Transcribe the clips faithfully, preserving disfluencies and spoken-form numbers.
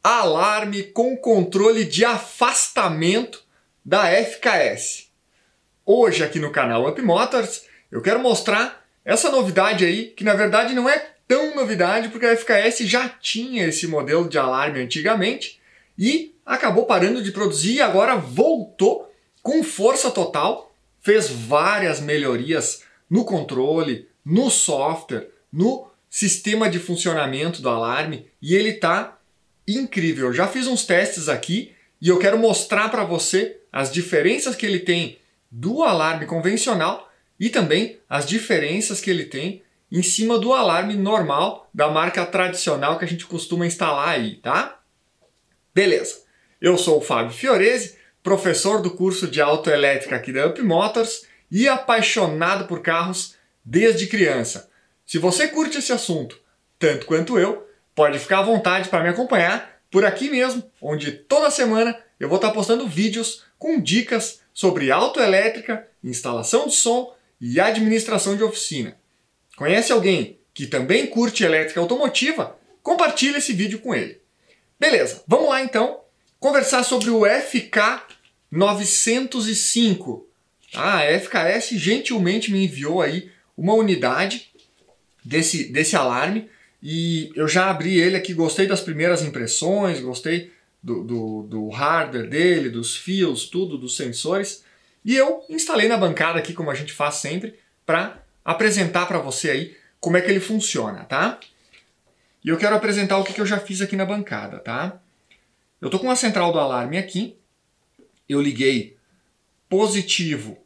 alarme com controle de afastamento da F K S. Hoje aqui no canal Up Motors eu quero mostrar essa novidade aí, que na verdade não é tão novidade porque a F K S já tinha esse modelo de alarme antigamente e acabou parando de produzir e agora voltou com força total, fez várias melhorias no controle, no software, no sistema de funcionamento do alarme e ele está incrível. Eu já fiz uns testes aqui e eu quero mostrar para você as diferenças que ele tem do alarme convencional e também as diferenças que ele tem em cima do alarme normal da marca tradicional que a gente costuma instalar aí, tá? Beleza. Eu sou o Fábio Fiorese, professor do curso de autoelétrica aqui da Up Motors e apaixonado por carros desde criança. Se você curte esse assunto tanto quanto eu, pode ficar à vontade para me acompanhar por aqui mesmo, onde toda semana eu vou estar postando vídeos com dicas sobre autoelétrica, instalação de som e administração de oficina. Conhece alguém que também curte elétrica automotiva? Compartilhe esse vídeo com ele. Beleza, vamos lá então conversar sobre o F K novecentos e cinco. Ah, a F K S gentilmente me enviou aí uma unidade desse, desse alarme e eu já abri ele aqui, gostei das primeiras impressões, gostei do, do, do hardware dele, dos fios, tudo, dos sensores. E eu instalei na bancada aqui, como a gente faz sempre, para apresentar para você aí como é que ele funciona, tá? E eu quero apresentar o que eu já fiz aqui na bancada, tá? Eu tô com a central do alarme aqui, eu liguei positivo,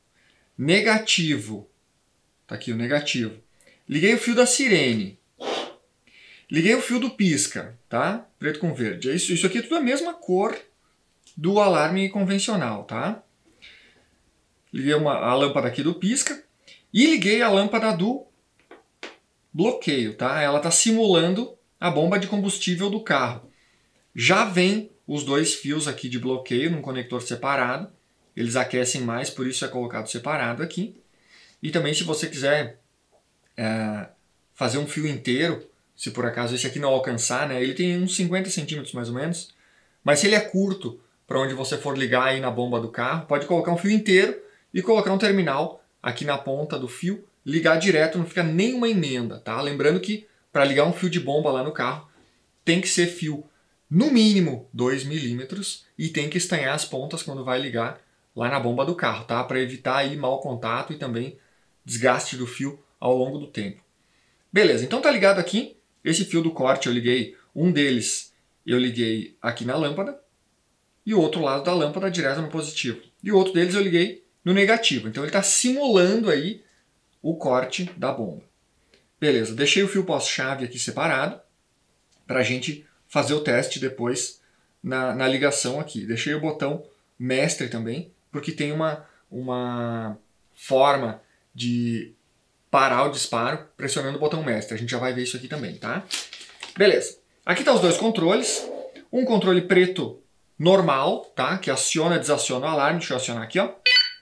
negativo, tá aqui o negativo, liguei o fio da sirene, liguei o fio do pisca, tá? Preto com verde. Isso, isso aqui é tudo a mesma cor do alarme convencional, tá? Liguei uma, a lâmpada aqui do pisca e liguei a lâmpada do bloqueio, tá? Ela está simulando a bomba de combustível do carro. Já vem os dois fios aqui de bloqueio num conector separado. Eles aquecem mais, por isso é colocado separado aqui. E também se você quiser é, fazer um fio inteiro, se por acaso esse aqui não alcançar, né? Ele tem uns cinquenta centímetros mais ou menos. Mas se ele é curto, para onde você for ligar aí na bomba do carro, pode colocar um fio inteiro e colocar um terminal aqui na ponta do fio, ligar direto, não fica nenhuma emenda, tá? Lembrando que para ligar um fio de bomba lá no carro, tem que ser fio no mínimo dois milímetros e tem que estanhar as pontas quando vai ligar lá na bomba do carro, tá? Para evitar aí mau contato e também desgaste do fio ao longo do tempo. Beleza, então tá ligado aqui, esse fio do corte eu liguei, um deles eu liguei aqui na lâmpada e o outro lado da lâmpada direto no positivo. E o outro deles eu liguei no negativo, então ele está simulando aí o corte da bomba. Beleza, deixei o fio pós-chave aqui separado para a gente fazer o teste depois na, na ligação aqui. Deixei o botão mestre também, porque tem uma, uma forma de parar o disparo pressionando o botão mestre. A gente já vai ver isso aqui também, tá? Beleza, aqui tá os dois controles. Um controle preto normal, tá? Que aciona e desaciona o alarme. Deixa eu acionar aqui, ó.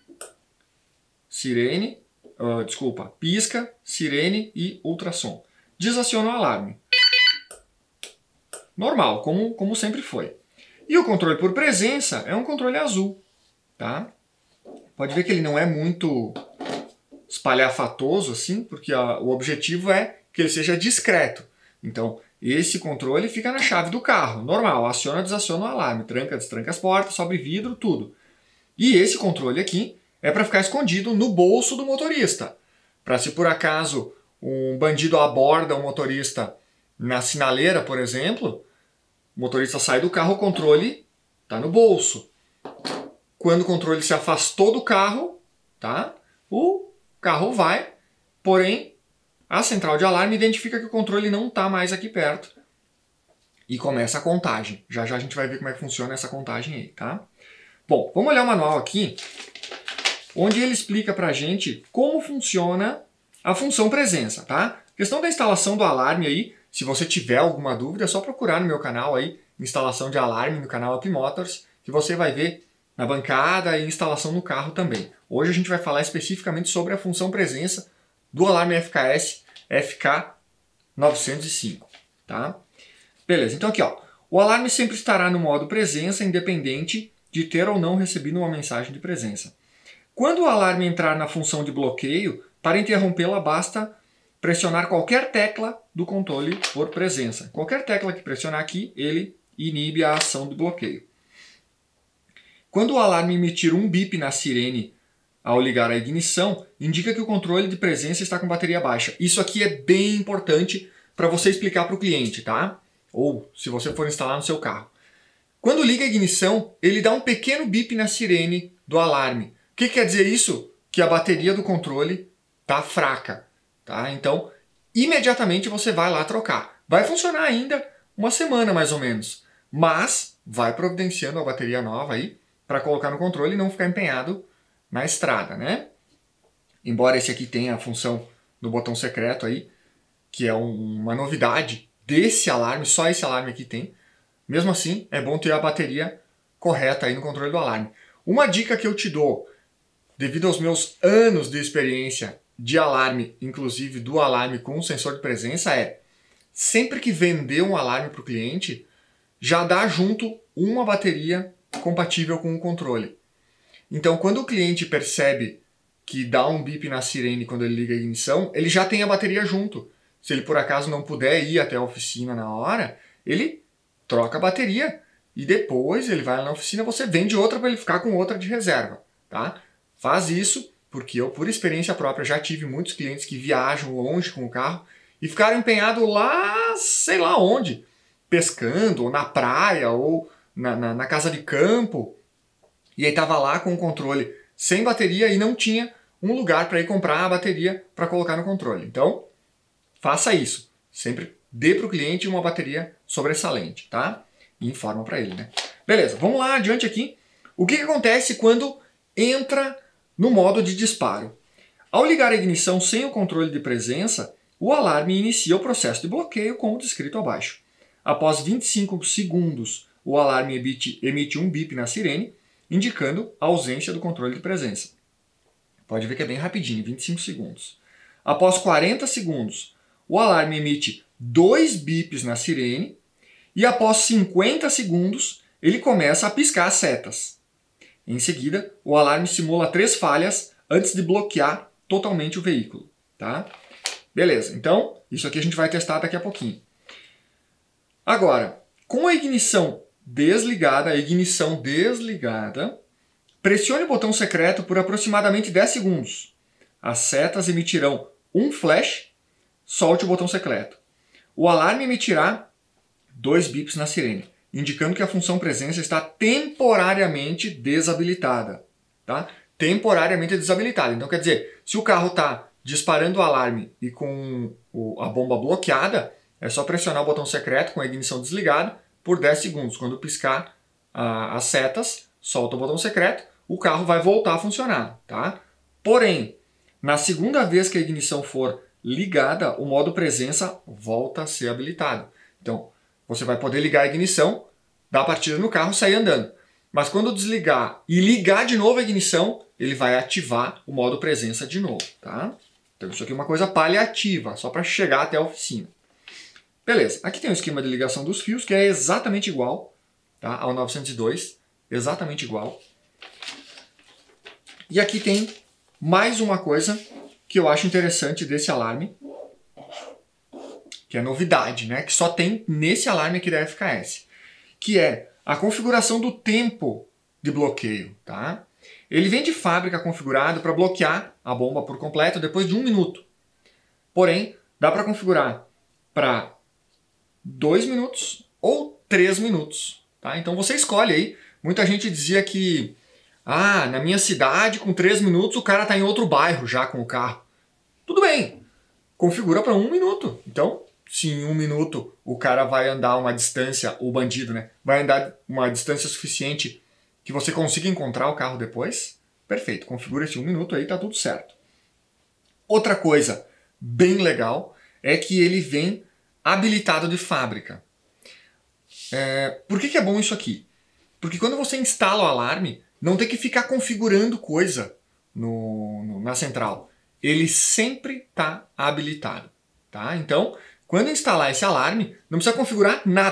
Sirene, uh, desculpa, pisca, sirene e ultrassom. Desaciona o alarme. Normal, como, como sempre foi. E o controle por presença é um controle azul, tá? Pode ver que ele não é muito espalhafatoso assim, porque a, o objetivo é que ele seja discreto. Então, esse controle fica na chave do carro, normal, aciona, desaciona o alarme, tranca, destranca as portas, sobe vidro, tudo. E esse controle aqui é para ficar escondido no bolso do motorista. Para se por acaso um bandido aborda um motorista na sinaleira, por exemplo, o motorista sai do carro, o controle está no bolso. Quando o controle se afastou do carro, tá? O carro vai, porém a central de alarme identifica que o controle não está mais aqui perto e começa a contagem. Já já a gente vai ver como é que funciona essa contagem aí, tá? Bom, vamos olhar o manual aqui, onde ele explica pra gente como funciona a função presença, tá? Questão da instalação do alarme aí, se você tiver alguma dúvida, é só procurar no meu canal aí, instalação de alarme no canal Up Motors, que você vai ver na bancada e instalação no carro também. Hoje a gente vai falar especificamente sobre a função presença do alarme F K S F K novecentos e cinco, tá? Beleza, então aqui ó, O alarme sempre estará no modo presença, independente de ter ou não recebido uma mensagem de presença. Quando o alarme entrar na função de bloqueio, para interrompê-la basta pressionar qualquer tecla do controle por presença. Qualquer tecla que pressionar aqui, ele inibe a ação do bloqueio. Quando o alarme emitir um bip na sirene ao ligar a ignição, indica que o controle de presença está com bateria baixa. Isso aqui é bem importante para você explicar para o cliente, tá? Ou se você for instalar no seu carro. Quando liga a ignição, ele dá um pequeno bip na sirene do alarme. O que quer dizer isso? Que a bateria do controle está fraca, tá? Então, imediatamente você vai lá trocar. Vai funcionar ainda uma semana mais ou menos, mas vai providenciando a bateria nova aí para colocar no controle e não ficar empenhado na estrada, né? Embora esse aqui tenha a função do botão secreto aí, que é um, uma novidade desse alarme, só esse alarme aqui tem. Mesmo assim, é bom ter a bateria correta aí no controle do alarme. Uma dica que eu te dou, devido aos meus anos de experiência de alarme, inclusive do alarme com sensor de presença, é sempre que vender um alarme para o cliente, já dá junto uma bateria compatível com o controle. Então, quando o cliente percebe que dá um bip na sirene quando ele liga a ignição, ele já tem a bateria junto. Se ele por acaso não puder ir até a oficina na hora, ele troca a bateria e depois ele vai lá na oficina, você vende outra para ele ficar com outra de reserva, tá? Faz isso, porque eu, por experiência própria, já tive muitos clientes que viajam longe com o carro e ficaram empenhados lá, sei lá onde, pescando, ou na praia, ou na, na, na casa de campo, e aí estava lá com o controle sem bateria e não tinha um lugar para ir comprar a bateria para colocar no controle. Então, faça isso. Sempre dê para o cliente uma bateria sobressalente, tá? E informa para ele, né? Beleza, vamos lá adiante aqui. O que, que acontece quando entra no modo de disparo? Ao ligar a ignição sem o controle de presença, o alarme inicia o processo de bloqueio como descrito abaixo. Após vinte e cinco segundos, o alarme emite, emite um bip na sirene, indicando a ausência do controle de presença. Pode ver que é bem rapidinho, vinte e cinco segundos. Após quarenta segundos, o alarme emite dois bips na sirene e após cinquenta segundos, ele começa a piscar as setas. Em seguida, o alarme simula três falhas antes de bloquear totalmente o veículo, tá? Beleza, então isso aqui a gente vai testar daqui a pouquinho. Agora, com a ignição desligada, a ignição desligada, pressione o botão secreto por aproximadamente dez segundos. As setas emitirão um flash, solte o botão secreto. O alarme emitirá dois bips na sirene, indicando que a função presença está temporariamente desabilitada. Tá? Temporariamente desabilitada. Então quer dizer, se o carro está disparando o alarme e com a bomba bloqueada, é só pressionar o botão secreto com a ignição desligada por dez segundos. Quando piscar ah, as setas, solta o botão secreto, o carro vai voltar a funcionar. Tá? Porém, na segunda vez que a ignição for ligada, o modo presença volta a ser habilitado. Então, você vai poder ligar a ignição, dar a partida no carro e sair andando. Mas quando desligar e ligar de novo a ignição, ele vai ativar o modo presença de novo. Tá? Então, isso aqui é uma coisa paliativa, só para chegar até a oficina. Beleza, aqui tem o esquema de ligação dos fios, que é exatamente igual, tá, ao novecentos e dois, exatamente igual. E aqui tem mais uma coisa que eu acho interessante desse alarme, que é novidade, né, que só tem nesse alarme aqui da F K S, que é a configuração do tempo de bloqueio. Tá? Ele vem de fábrica configurado para bloquear a bomba por completo depois de um minuto. Porém, dá para configurar para dois minutos ou três minutos. Tá? Então você escolhe aí. Muita gente dizia que ah, na minha cidade, com três minutos, o cara está em outro bairro já com o carro. Tudo bem, configura para um minuto. Então, se em um minuto o cara vai andar uma distância, o bandido, né, vai andar uma distância suficiente que você consiga encontrar o carro depois, perfeito, configura esse um minuto aí, tá tudo certo. Outra coisa bem legal é que ele vem habilitado de fábrica. É, por que que é bom isso aqui? Porque quando você instala o alarme, não tem que ficar configurando coisa no, no, na central. Ele sempre está habilitado. Tá? Então, quando instalar esse alarme, não precisa configurar nada.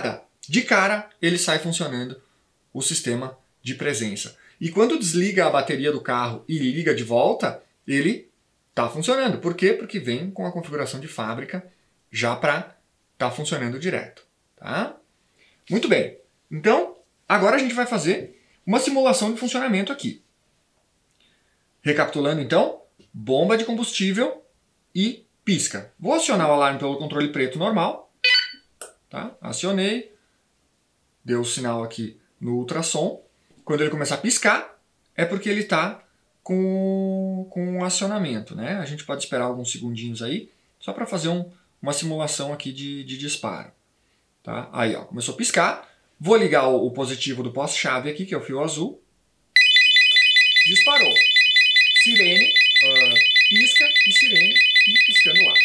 de cara ele sai funcionando o sistema de presença. E quando desliga a bateria do carro e liga de volta, ele está funcionando. Por quê? Porque vem com a configuração de fábrica já para estar tá funcionando direto. Tá? Muito bem. Então, agora a gente vai fazer uma simulação de funcionamento aqui. Recapitulando então, bomba de combustível e pisca. Vou acionar o alarme pelo controle preto normal. Tá? Acionei. Deu o sinal aqui no ultrassom. Quando ele começar a piscar, é porque ele está com, com um acionamento. Né? A gente pode esperar alguns segundinhos aí, só para fazer um, uma simulação aqui de, de disparo. Tá? Aí, ó, começou a piscar. Vou ligar o, o positivo do pós-chave aqui, que é o fio azul. Disparou. Sirene, uh, pisca e sirene e piscando lá.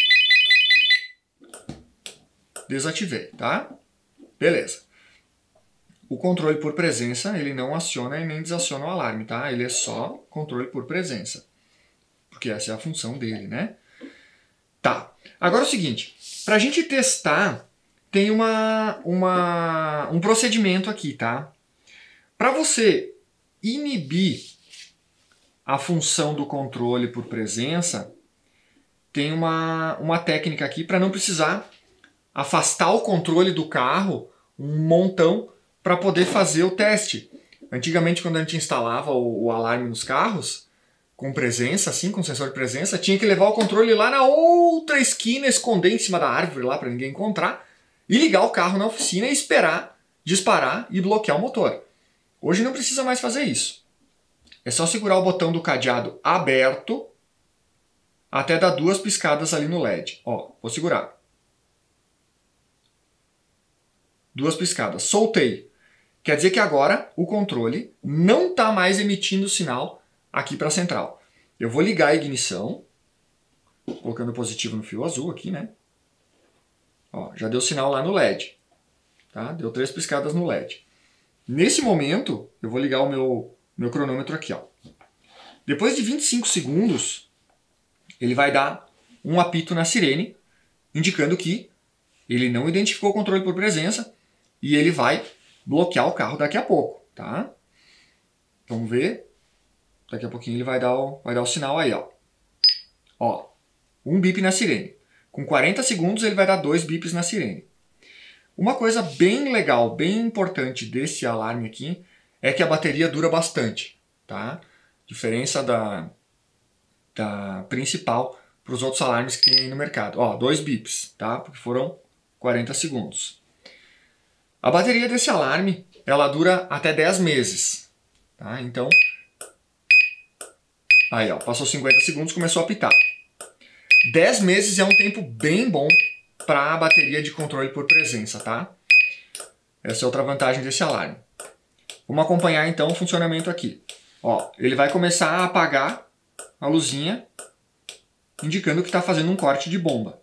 Desativei, tá? Beleza. O controle por presença, ele não aciona e nem desaciona o alarme, tá? Ele é só controle por presença. Porque essa é a função dele, né? Tá. Agora é o seguinte. Para a gente testar, tem uma, uma, um procedimento aqui, tá? Para você inibir a função do controle por presença, tem uma, uma técnica aqui para não precisar afastar o controle do carro um montão para poder fazer o teste. Antigamente, quando a gente instalava o, o alarme nos carros, com presença, assim, com sensor de presença, tinha que levar o controle lá na outra esquina, esconder em cima da árvore lá para ninguém encontrar, e ligar o carro na oficina e esperar disparar e bloquear o motor. Hoje não precisa mais fazer isso. É só segurar o botão do cadeado aberto até dar duas piscadas ali no L E D. Ó, vou segurar. Duas piscadas. Soltei. Quer dizer que agora o controle não está mais emitindo sinal aqui para a central. Eu vou ligar a ignição, colocando positivo no fio azul aqui, né? Ó, já deu sinal lá no L E D. Tá? Deu três piscadas no L E D. Nesse momento, eu vou ligar o meu, meu cronômetro aqui. Ó. Depois de vinte e cinco segundos, ele vai dar um apito na sirene, indicando que ele não identificou o controle por presença e ele vai bloquear o carro daqui a pouco. Tá? Vamos ver. Daqui a pouquinho ele vai dar o, vai dar o sinal aí. Ó. Ó, um bip na sirene. Com quarenta segundos ele vai dar dois bips na sirene. Uma coisa bem legal, bem importante desse alarme aqui é que a bateria dura bastante, tá? Diferença da, da principal para os outros alarmes que tem aí no mercado. Ó, dois bips, tá? Porque foram quarenta segundos. A bateria desse alarme, ela dura até dez meses, tá? Então, aí ó, passou cinquenta segundos, começou a apitar. dez meses é um tempo bem bom para a bateria de controle por presença, tá? Essa é outra vantagem desse alarme. Vamos acompanhar então o funcionamento aqui. Ó, ele vai começar a apagar a luzinha, indicando que está fazendo um corte de bomba.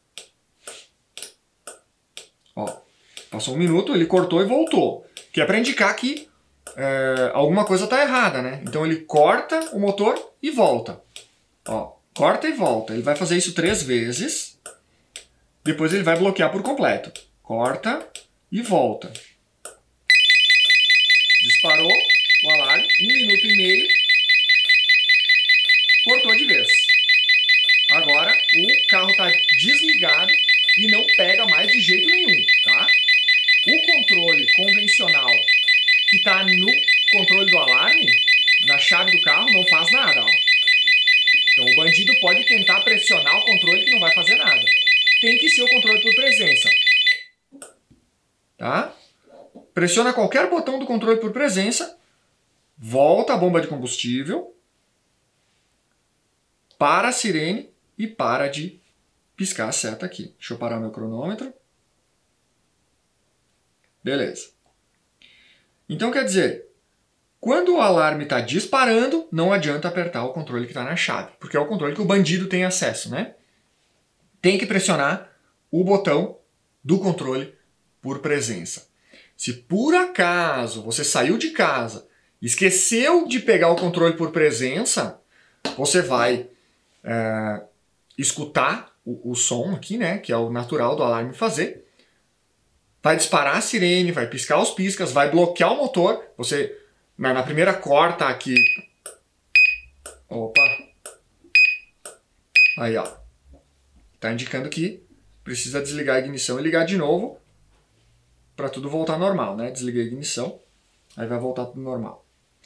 Ó, passou um minuto, ele cortou e voltou, que é para indicar que é, alguma coisa está errada, né? Então ele corta o motor e volta. Ó, corta e volta. Ele vai fazer isso três vezes. Depois ele vai bloquear por completo. Corta e volta. Disparou o alarme, um minuto e meio. Cortou de vez. Agora o carro está desligado e não pega mais de jeito nenhum, tá? O controle convencional que está no controle do alarme, na chave do carro, não faz nada, ó. Então o bandido pode tentar pressionar o controle que não vai fazer nada. Tem que ser o controle por presença. Tá? Pressiona qualquer botão do controle por presença, volta a bomba de combustível, para a sirene e para de piscar a seta aqui. Deixa eu parar meu cronômetro. Beleza. Então quer dizer, quando o alarme está disparando, não adianta apertar o controle que está na chave, porque é o controle que o bandido tem acesso, né? Tem que pressionar o botão do controle por presença. Se por acaso você saiu de casa e esqueceu de pegar o controle por presença, você vai é, escutar o, o som aqui, né, que é o natural do alarme fazer, vai disparar a sirene, vai piscar os piscas, vai bloquear o motor. Você, na, na primeira cor, tá aqui. Opa! Aí, ó. Tá indicando que precisa desligar a ignição e ligar de novo para tudo voltar normal, né? Desliguei a ignição, aí vai voltar tudo normal.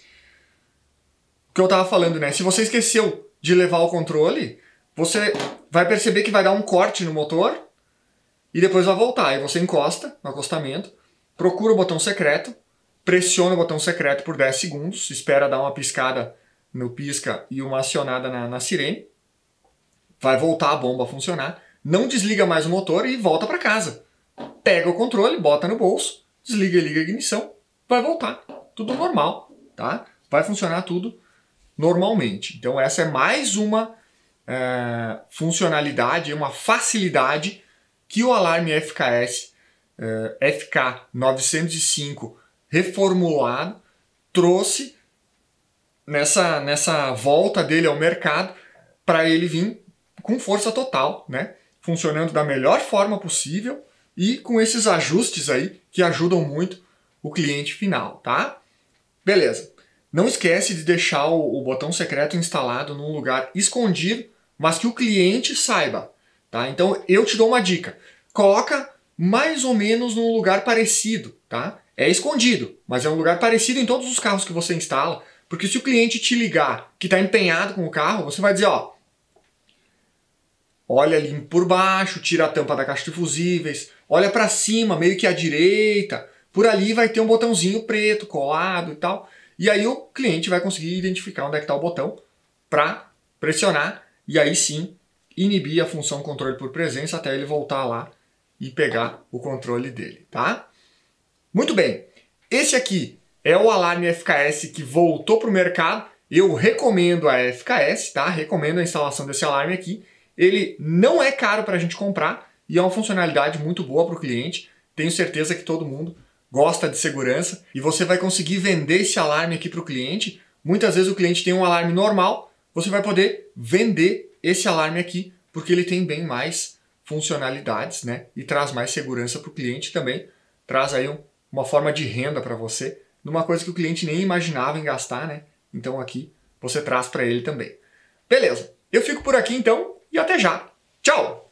O que eu tava falando, né? Se você esqueceu de levar o controle, você vai perceber que vai dar um corte no motor e depois vai voltar. Aí você encosta no acostamento, procura o botão secreto, pressiona o botão secreto por dez segundos, espera dar uma piscada no pisca e uma acionada na, na sirene, vai voltar a bomba a funcionar, não desliga mais o motor e volta para casa. Pega o controle, bota no bolso, desliga e liga a ignição, vai voltar. Tudo normal, tá? Vai funcionar tudo normalmente. Então essa é mais uma é, funcionalidade, uma facilidade que o alarme F K S é, F K novecentos e cinco reformulado trouxe nessa, nessa volta dele ao mercado para ele vir com força total, né? Funcionando da melhor forma possível e com esses ajustes aí que ajudam muito o cliente final, tá? Beleza. Não esquece de deixar o, o botão secreto instalado num lugar escondido, mas que o cliente saiba, tá? Então eu te dou uma dica. Coloca mais ou menos num lugar parecido, tá? É escondido, mas é um lugar parecido em todos os carros que você instala, porque se o cliente te ligar que está empenhado com o carro, você vai dizer, ó, olha ali por baixo, tira a tampa da caixa de fusíveis, olha para cima, meio que à direita, por ali vai ter um botãozinho preto colado e tal. E aí o cliente vai conseguir identificar onde é que está o botão para pressionar e aí sim inibir a função controle por presença até ele voltar lá e pegar o controle dele, tá? Muito bem, esse aqui é o alarme F K S que voltou para o mercado. Eu recomendo a F K S, tá? Recomendo a instalação desse alarme aqui. Ele não é caro para a gente comprar e é uma funcionalidade muito boa para o cliente. Tenho certeza que todo mundo gosta de segurança e você vai conseguir vender esse alarme aqui para o cliente. Muitas vezes o cliente tem um alarme normal, você vai poder vender esse alarme aqui porque ele tem bem mais funcionalidades, né? E traz mais segurança para o cliente também. Traz aí um, uma forma de renda para você, numa coisa que o cliente nem imaginava em gastar, né? Então aqui você traz para ele também. Beleza, eu fico por aqui então. E até já. Tchau!